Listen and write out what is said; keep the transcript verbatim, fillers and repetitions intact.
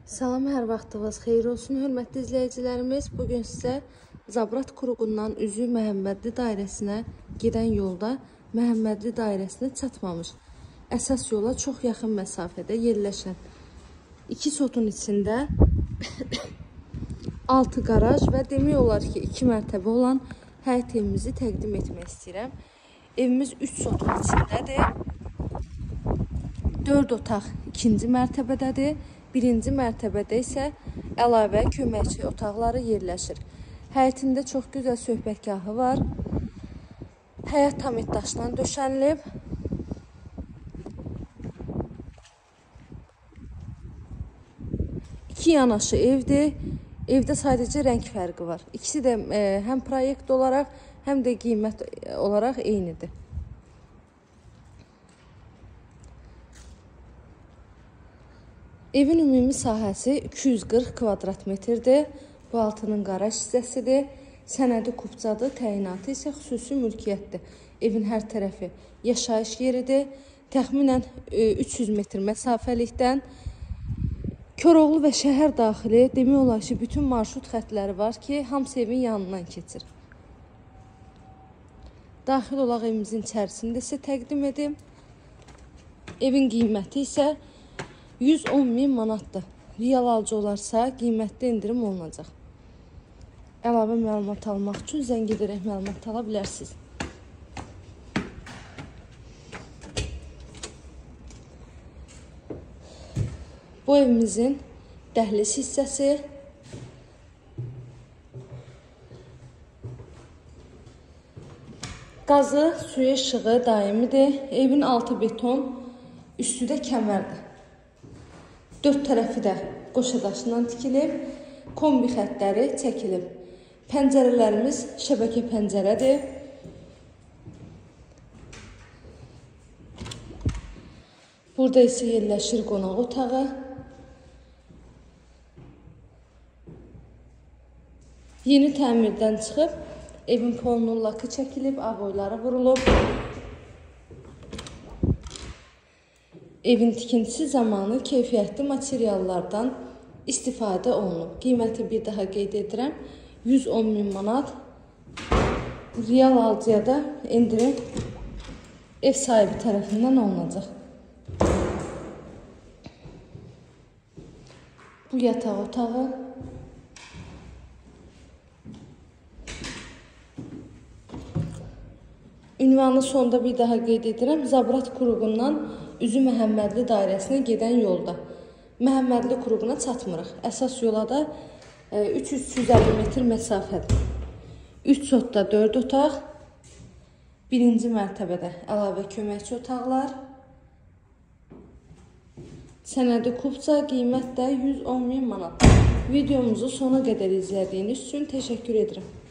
Salam, hər vaxtınız xeyir olsun, hörmətli izləyicilərimiz. Bugün sizə Zabrat Kuruğundan üzü Məhəmmədli dairəsinə gedən yolda Məhəmmədli dairəsinə çatmamış, əsas yola çox yaxın məsafədə yerləşən iki sotun içində altı qaraj və demək olar ki, iki mərtəbə olan həyət evimizi təqdim etmək istəyirəm. Evimiz üç sotun içindədir. dörd otaq ikinci mərtəbədədir. Birinci mərtəbədə isə əlavə köməkçi otaqları yerləşir. Həyətində çox gözəl söhbətgahı var. Həyət tamit daşdan döşənilib. İki yanaşı evdir. Evdə sadəcə rəng fərqi var. İkisi də e, həm proyekt olaraq, həm də qiymət olaraq eynidir. Evin ümumi sahəsi iki yüz qırx kvadrat metrdir. Bu altının qaraj hissəsidir. Sənədi kupçadır, təyinatı isə xüsusi mülkiyyətdir. Evin hər tərəfi yaşayış yeridir. Təxminən üç yüz metr məsafəlikdən Koroğlu və şəhər daxili demək olar ki, bütün marşrut xətləri var ki, hamısı evin yanından keçir. Daxil olaq evimizin içərisində isə təqdim edim. Evin qiyməti isə yüz on min manatdır. Real alıcı olarsa qiymətdə indirim olunacaq. Əlavə məlumat almaq üçün zəng edərək məlumat ala bilərsiniz. Bu evimizin dəhliz hissəsi. Qazı, suyu, işığı daimidir. Evin altı beton, üstü də kəmərdir. Dörd tərəfi də qoşadaşından tikilib, kombi xətləri çəkilib. Pəncərələrimiz şəbəkə pəncərədir. Burada isə yerləşir qonaq otağı. Yeni təmirdən çıxıb, evin polunun lakı çəkilib, ağ oyları vurulub. Evin tikintisi zamanı keyfiyyətli materiallardan istifadə olunub. Qiyməti bir daha qeyd edirəm. yüz on min manat. Real alıcıya da indirim ev sahibi tərəfindən olunacaq. Bu yataq otağı. Ünvanı sonda bir daha qeyd edirəm. Zabrat Kuruğundan üzü Məhəmmədli dairəsinə gedən yolda. Məhəmmədli Kuruğuna çatmırıq. Əsas yola da üç yüz üç yüz əlli metr məsafədir. üç sotda dörd otaq. Birinci mərtəbədə əlavə köməkçi otaqlar. Sənədi kupça, qiymət də yüz on min manat. Videomuzu sona qədər izlədiyiniz üçün təşəkkür edirəm.